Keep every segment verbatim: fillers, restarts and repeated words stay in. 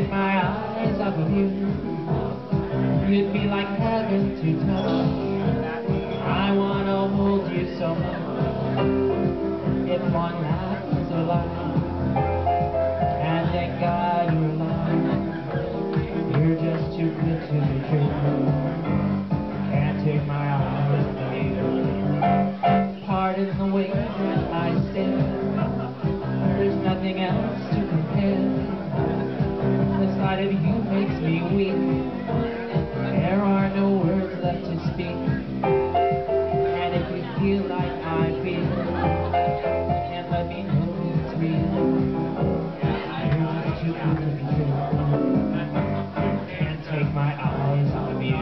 take my eyes off of you. You'd be like heaven to touch. I wanna hold you so much. If one laugh is alive, and thank God you're alive. You're just too good to be true. Can't take my eyes off you. Pardon the way that I stare. There's nothing else to compare. The sight of you makes me weak. There are no words left to speak. And if you feel like I feel, then let me know it's real. You're just too good to be true. Can't take my eyes off you.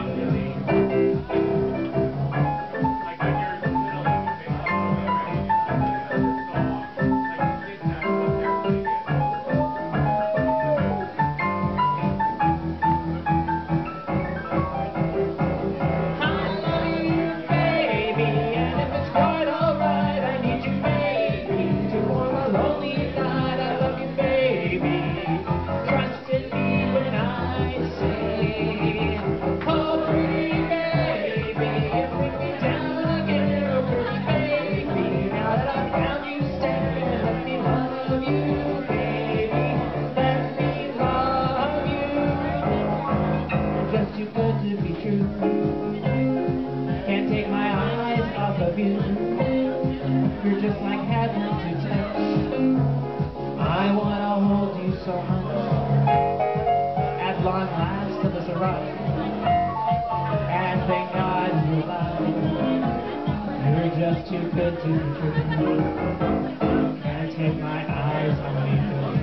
Too good to be true. Can't take my eyes off of you. You're just like heaven to touch. I wanna hold you so much. At long last it was arrived, and thank God you're alive. You're just too good to be true. Can't take my eyes off of you.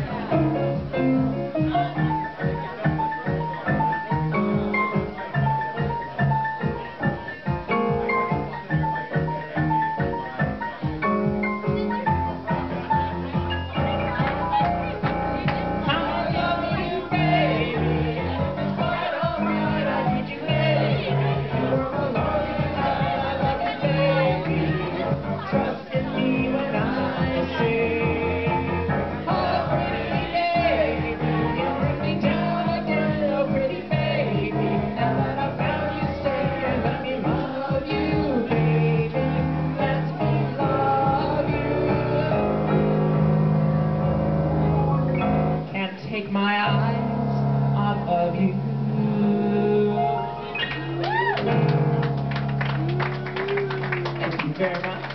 Take my eyes off of you. Thank you very much.